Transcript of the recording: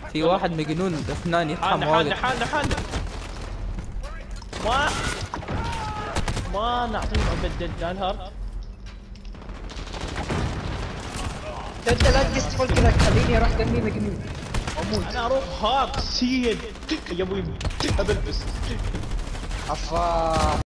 في واحد مجنون اثنان يطحن واقف. حالنا ما نعطيهم ابدا جالهارد. انت لا تقص فول كذا خليني اروح دمي مجنون. انا اروح هارد سيد يا ابوي ابلبس. عفا